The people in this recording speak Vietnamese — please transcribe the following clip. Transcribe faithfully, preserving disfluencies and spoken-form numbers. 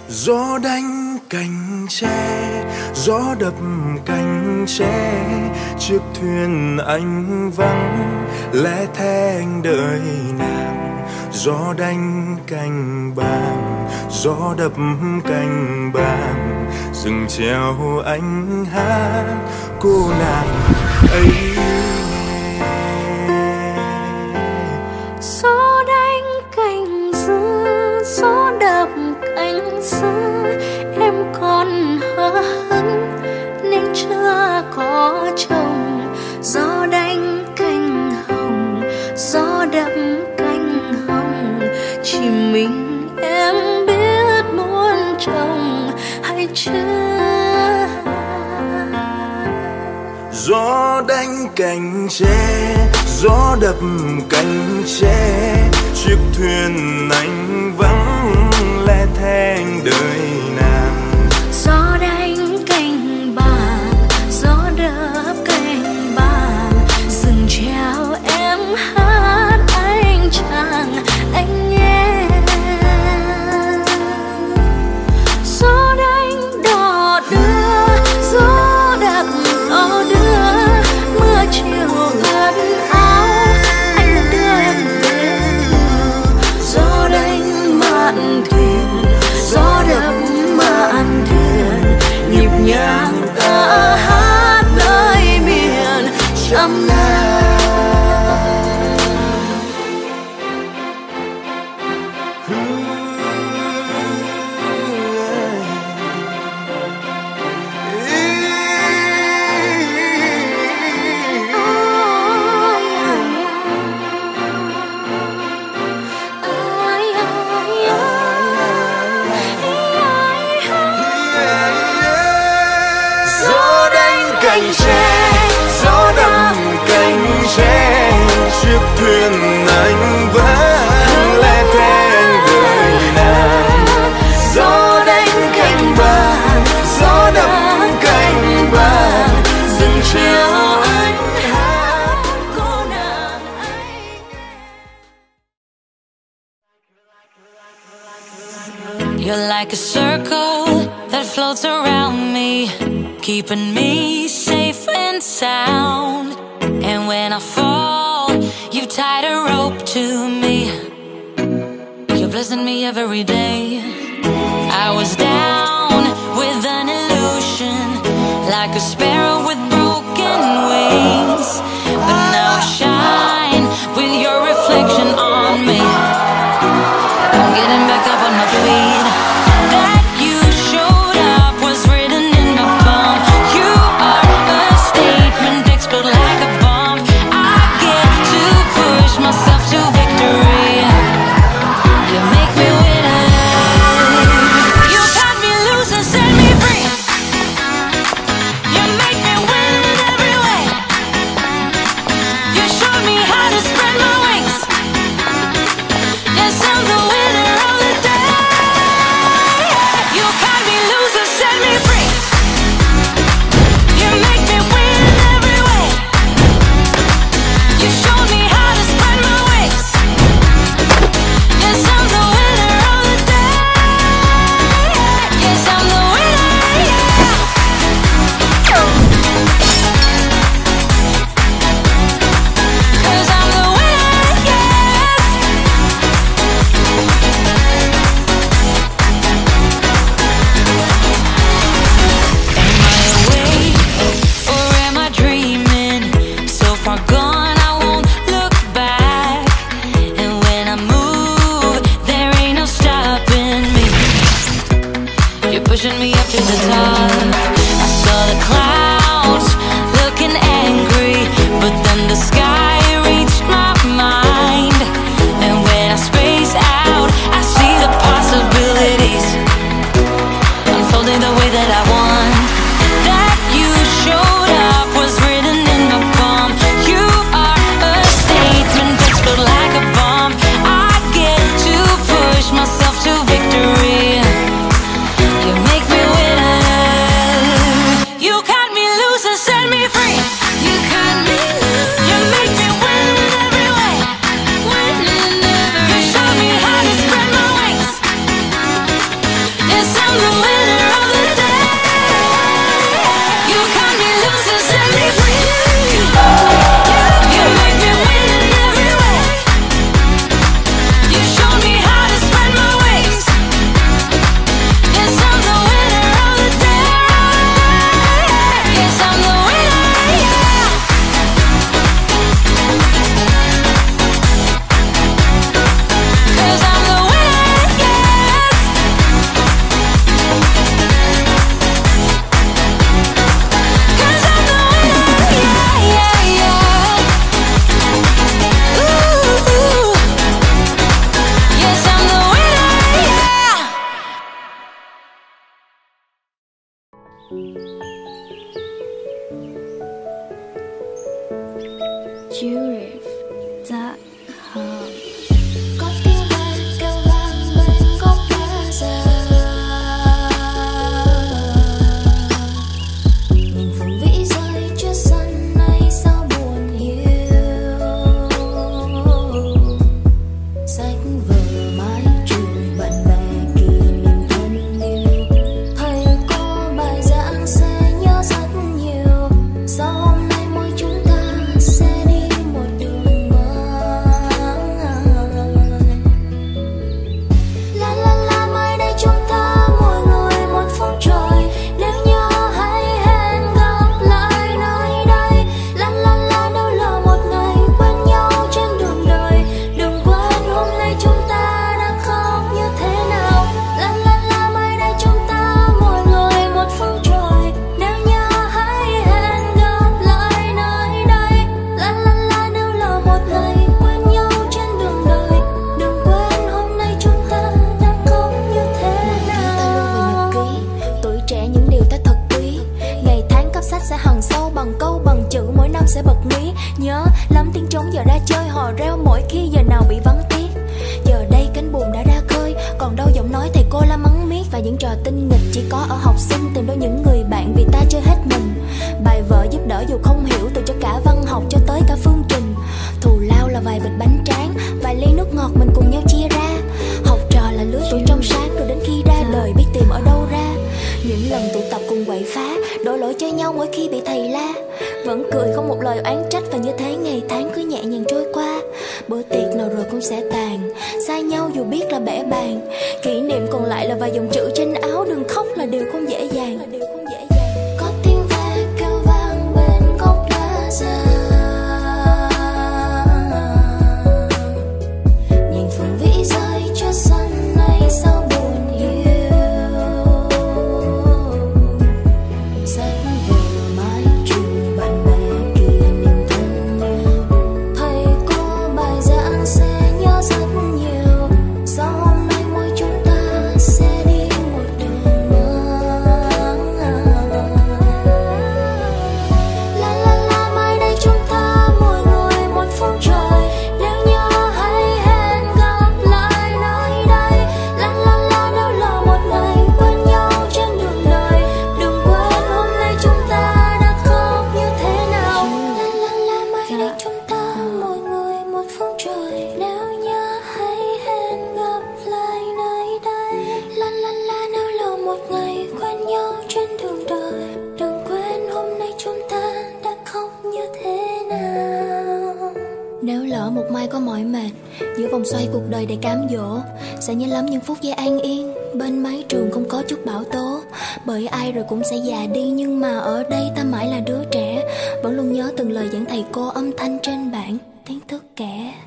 Gió đánh cành tre, gió đập cành tre, chiếc thuyền anh vắng lẻ thẻ anh đợi nàng. Gió đánh cành bàng, gió đập cành bàng, rừng treo anh hát cô nàng ấy nghe. Gió đánh cành dứa, gió đập cành dứa, em còn hờ hững nên chưa có chồng. Gió đánh cành hồng, gió đập cành hồng, chỉ mình em biết muốn chồng hay chưa. Gió đánh cành tre, gió đập cành tre, chiếc thuyền anh vắng lẻ thẻ anh đợi nàng. Gió đánh cành bàng, gió đập cành bàng, rừng treo em hát anh chàng anh nghe. Gió đánh đò đưa, gió đập đò đưa, mưa chiều ướt áo anh đưa em về. Gió đánh mạn thuyền, gió đập mạn thuyền, nhịp nhàng ta hát nơi miền trăm năm. Gió đánh cành tre, gió đập cành tre, chiếc thuyền anh vắng lẻ thẻ anh đợi nàng. Gió đánh cành bàng, gió đập cành bàng, rừng treo anh hát cô nàng ấy. You're like a circle that floats around me, keeping me safe and sound. And when I fall, you've tied a rope to me. You're blessing me every day. I was down with an illusion, like a sparrow with broken wings, but now I shine with your reflection on me. I'm getting back up on my feet. That you showed up was written in my palm. You are a statement, explode like a bomb. I get to push myself to victory. You make me winner. You cut me loose and set me free. You make me win in every way. You showed me how to spread my wings. Yes, I'm the winner of the day. You cut me loose and set me free. You make me win in every way. You showed me how to spread my wings. Yes, I'm the winner of the day. Yes, I'm the winner, yeah. 'Cause I'm the winner, yes. Am I awake or am I dreaming? So far gone, I won't look back. And when I move, there ain't no stopping me. You're pushing me up to the top. I saw the clouds looking angry, but then the sky reached my mind. And when I space out, I see the possibilities unfolding the way that I want. That you showed up was written in my palm. You are a statement, explode like a bomb. I get to push myself to victory. You make me winner. Jurif dot com. Có tiếng ve kêu vang bên góc lá già, nhìn phượng vĩ rơi trước sân nay sao buồn hiu. Sách vở mái trường bạn bè kỷ niệm thân yêu, thầy cô bài giảng sẽ nhớ rất nhiều. Sau hôm nay mỗi chúng ta sẽ đi một đường mới. La la la mai đây chúng ta mỗi người một phương trời, nếu nhớ hãy hẹn gặp lại nơi đây. La la la đâu là một ngày quen nhau trên đường đời, đừng quên hôm nay chúng ta đã khóc như thế nào. La la la mai đây chúng ta mỗi người một phương trời, nếu nhớ hãy hẹn gặp lại nơi đây. La la la đâu là một ngày quen nhau trên đường đời, đừng quên hôm nay chúng ta đã khóc như thế nào. Ta lưu vào nhật ký tuổi trẻ những điều ta thật quý, ngày tháng cấp sách sẽ hằn sâu bằng câu bằng chữ, mỗi năm sẽ bật mí. Nhớ lắm tiếng trống giờ ra chơi hò reo mỗi khi giờ nào bị vắng tiếc. Giờ đây cánh buồm đã ra khơi, còn đâu giọng nói thầy cô la mắng miết. Và những trò tinh nghịch chỉ có ở học sinh tìm đâu những người bạn vì ta chơi hết mình. Bài vở giúp đỡ dù không hiểu, từ cho cả văn học cho tới cả phương trình. Thù lao là vài bịch bánh tráng, vài ly nước ngọt mình cùng nhau chia ra. Học trò là lứa tuổi trong sáng, rồi đến khi ra đời biết tìm ở đâu ra. Những lần tụ tập cùng quậy phá, đổ lỗi cho nhau mỗi khi bị thầy la, vẫn cười không một lời oán trách. Và như thế ngày tháng cứ nhẹ nhàng trôi qua. Bữa tiệc nào rồi cũng sẽ tàn, xa nhau dù biết là bẽ bàng. Kỷ niệm còn lại là vài dòng chữ trên áo, đừng khóc là điều không dễ dàng. Có tiếng ve kêu vang bên góc lá già, nhìn phượng vĩ rơi cho sân nay sao buồn hiu. Sách vở mái trường bạn bè kỷ niệm thân yêu, thầy cô bài giảng sẽ nhớ rất nhiều. Sau hôm nay mỗi chúng ta sẽ đi một đường mới. La la la mai đây chúng ta mỗi người một phương trời, nếu nhớ hãy hẹn gặp lại nơi đây. La la la đâu là một ngày quen nhau trên đường đời, đừng quên hôm nay chúng ta đã khóc như thế nào. La la la mai đây chúng ta mỗi người một phương trời, nếu nhớ hãy hẹn gặp lại nơi đây. La la la đâu là một ngày quen nhau trên đường đời, đừng quên hôm nay chúng ta đã khóc như thế nào. Nếu lỡ một mai có mỏi mệt giữa vòng xoay cuộc đời đầy cám dỗ, sẽ nhớ lắm những phút giây an yên bên mái trường không có chút bão tố. Bởi ai rồi cũng sẽ già đi, nhưng mà ở đây ta mãi là đứa trẻ, vẫn luôn nhớ từng lời giảng thầy cô, âm thanh trên bảng, tiếng thức kẻ.